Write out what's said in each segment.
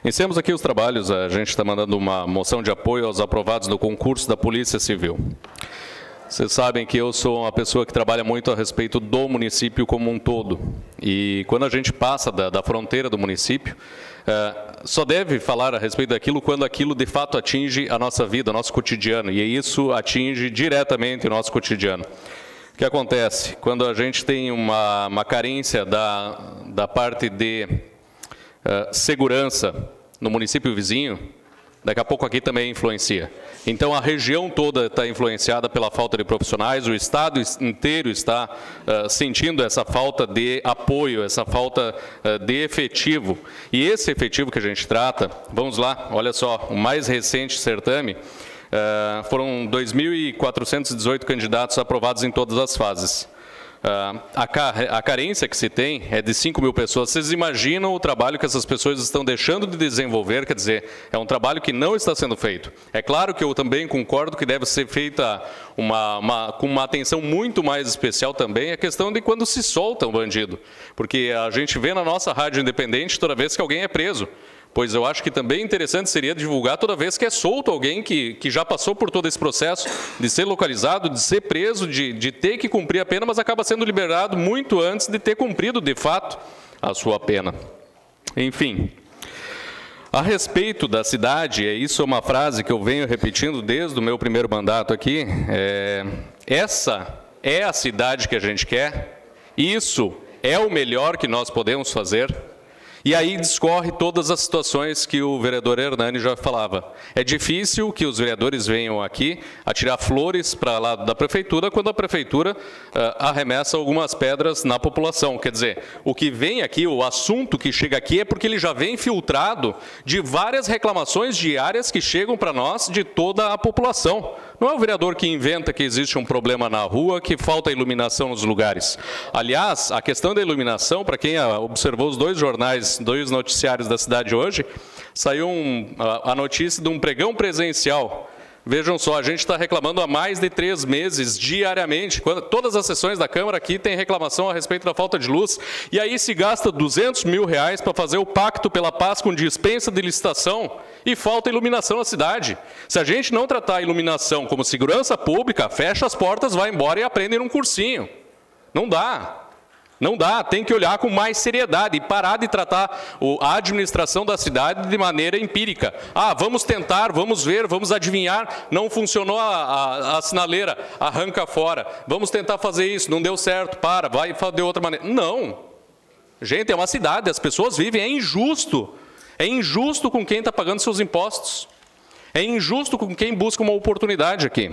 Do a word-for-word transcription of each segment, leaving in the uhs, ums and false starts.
Iniciamos aqui os trabalhos, a gente está mandando uma moção de apoio aos aprovados no concurso da Polícia Civil. Vocês sabem que eu sou uma pessoa que trabalha muito a respeito do município como um todo. E quando a gente passa da, da fronteira do município, é, só deve falar a respeito daquilo quando aquilo de fato atinge a nossa vida, o nosso cotidiano. E isso atinge diretamente o nosso cotidiano. O que acontece? Quando a gente tem uma, uma carência da, da parte de uh, segurança no município vizinho, daqui a pouco aqui também influencia. Então, a região toda está influenciada pela falta de profissionais, o Estado inteiro está uh, sentindo essa falta de apoio, essa falta uh, de efetivo. E esse efetivo que a gente trata, vamos lá, olha só, o mais recente certame, uh, foram dois mil e quatrocentos e dezoito candidatos aprovados em todas as fases. Uh, a, car a carência que se tem é de cinco mil pessoas. Vocês imaginam o trabalho que essas pessoas estão deixando de desenvolver? Quer dizer, é um trabalho que não está sendo feito. É claro que eu também concordo que deve ser feita uma, uma, com uma atenção muito mais especial também a questão de quando se solta um bandido. Porque a gente vê na nossa rádio independente toda vez que alguém é preso. Pois eu acho que também interessante seria divulgar toda vez que é solto alguém que, que já passou por todo esse processo de ser localizado, de ser preso, de, de ter que cumprir a pena, mas acaba sendo liberado muito antes de ter cumprido, de fato, a sua pena. Enfim, a respeito da cidade, e isso é uma frase que eu venho repetindo desde o meu primeiro mandato aqui, é, essa é a cidade que a gente quer, isso é o melhor que nós podemos fazer. E aí discorre todas as situações que o vereador Hernani já falava. É difícil que os vereadores venham aqui atirar flores para lá da prefeitura, quando a prefeitura uh, arremessa algumas pedras na população. Quer dizer, o que vem aqui, o assunto que chega aqui é porque ele já vem filtrado de várias reclamações diárias que chegam para nós de toda a população. Não é o vereador que inventa que existe um problema na rua, que falta iluminação nos lugares. Aliás, a questão da iluminação, para quem observou os dois jornais, dois noticiários da cidade hoje, saiu um, a, a notícia de um pregão presencial. Vejam só, a gente está reclamando há mais de três meses, diariamente. Quando, todas as sessões da Câmara aqui tem reclamação a respeito da falta de luz. E aí se gasta duzentos mil reais para fazer o pacto pela paz com dispensa de licitação e falta iluminação na cidade. Se a gente não tratar a iluminação como segurança pública, fecha as portas, vai embora e aprende num cursinho. Não dá. Não dá, tem que olhar com mais seriedade e parar de tratar a administração da cidade de maneira empírica. Ah, vamos tentar, vamos ver, vamos adivinhar, não funcionou a, a, a sinaleira, arranca fora. Vamos tentar fazer isso, não deu certo, para, vai de outra maneira. Não. Gente, é uma cidade, as pessoas vivem, é injusto. É injusto com quem está pagando seus impostos. É injusto com quem busca uma oportunidade aqui.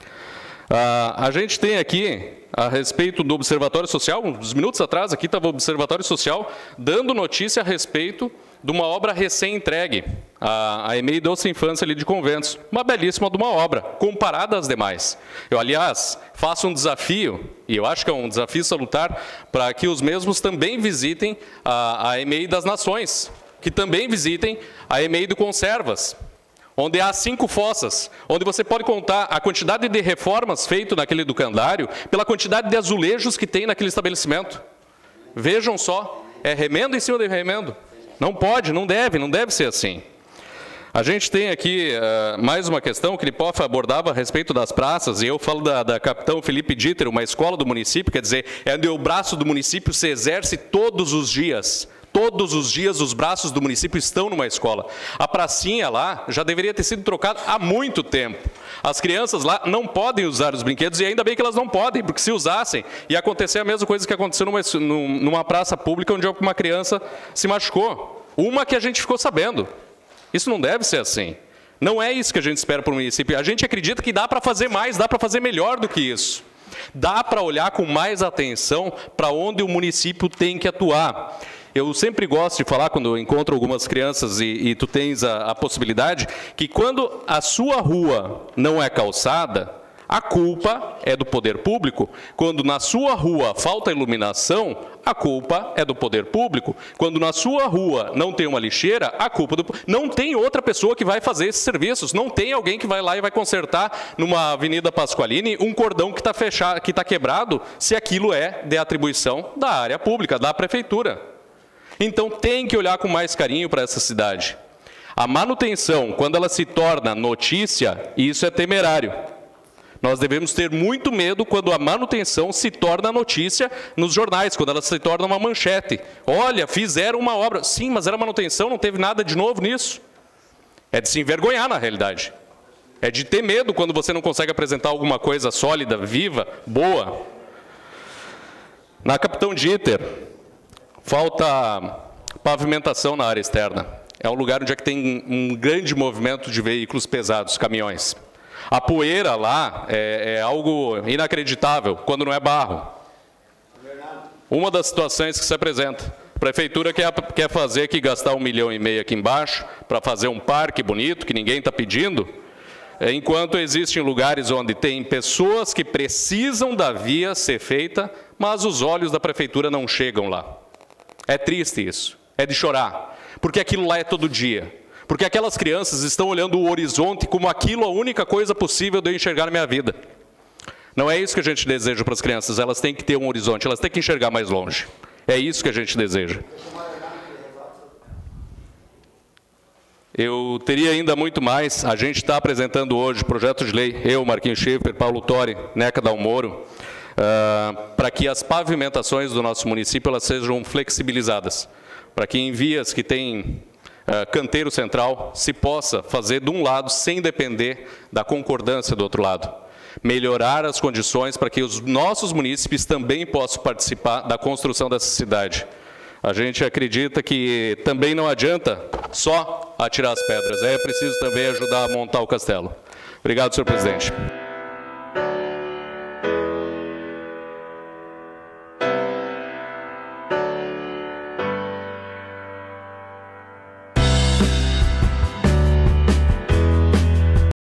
Ah, a gente tem aqui, a respeito do Observatório Social, uns minutos atrás aqui estava o Observatório Social dando notícia a respeito de uma obra recém-entregue, a, a EMEI Doce Infância ali de Conventos. Uma belíssima de uma obra, comparada às demais. Eu, aliás, faço um desafio, e eu acho que é um desafio salutar, para que os mesmos também visitem a, a EMEI das Nações, que também visitem a EMEI do Conservas, onde há cinco fossas, onde você pode contar a quantidade de reformas feitas naquele educandário pela quantidade de azulejos que tem naquele estabelecimento. Vejam só, é remendo em cima de remendo. Não pode, não deve, não deve ser assim. A gente tem aqui uh, mais uma questão que o Lipoff abordava a respeito das praças, e eu falo da, da Capitão Felipe Dieter, uma escola do município, quer dizer, é onde o braço do município se exerce todos os dias. Todos os dias os braços do município estão numa escola. A pracinha lá já deveria ter sido trocada há muito tempo. As crianças lá não podem usar os brinquedos, e ainda bem que elas não podem, porque se usassem, ia acontecer a mesma coisa que aconteceu numa, numa praça pública onde uma criança se machucou. Uma que a gente ficou sabendo. Isso não deve ser assim. Não é isso que a gente espera para o município. A gente acredita que dá para fazer mais, dá para fazer melhor do que isso. Dá para olhar com mais atenção para onde o município tem que atuar. Eu sempre gosto de falar, quando eu encontro algumas crianças e, e tu tens a, a possibilidade, que quando a sua rua não é calçada, a culpa é do poder público. Quando na sua rua falta iluminação, a culpa é do poder público. Quando na sua rua não tem uma lixeira, a culpa do... Não tem outra pessoa que vai fazer esses serviços. Não tem alguém que vai lá e vai consertar numa Avenida Pasqualini um cordão que está fechado, que está quebrado, se aquilo é de atribuição da área pública, da prefeitura. Então tem que olhar com mais carinho para essa cidade. A manutenção, quando ela se torna notícia, isso é temerário. Nós devemos ter muito medo quando a manutenção se torna notícia nos jornais, quando ela se torna uma manchete. Olha, fizeram uma obra. Sim, mas era manutenção, não teve nada de novo nisso. É de se envergonhar, na realidade. É de ter medo quando você não consegue apresentar alguma coisa sólida, viva, boa. Na Capitão Dieter, falta pavimentação na área externa. É um lugar onde é que tem um grande movimento de veículos pesados, caminhões. A poeira lá é, é algo inacreditável, quando não é barro. Uma das situações que se apresenta. A prefeitura quer, quer fazer aqui, gastar um milhão e meio aqui embaixo, para fazer um parque bonito, que ninguém está pedindo, enquanto existem lugares onde tem pessoas que precisam da via ser feita, mas os olhos da prefeitura não chegam lá. É triste isso, é de chorar, porque aquilo lá é todo dia. Porque aquelas crianças estão olhando o horizonte como aquilo a única coisa possível de eu enxergar na minha vida. Não é isso que a gente deseja para as crianças, elas têm que ter um horizonte, elas têm que enxergar mais longe. É isso que a gente deseja. Eu teria ainda muito mais. A gente está apresentando hoje projeto de lei, eu, Marquinhos Schiffer, Paulo Tori, Neca Dalmoro, uh, para que as pavimentações do nosso município elas sejam flexibilizadas. Para que em vias que tem Uh, canteiro central, se possa fazer de um lado sem depender da concordância do outro lado. Melhorar as condições para que os nossos munícipes também possam participar da construção dessa cidade. A gente acredita que também não adianta só atirar as pedras, é preciso também ajudar a montar o castelo. Obrigado, senhor presidente.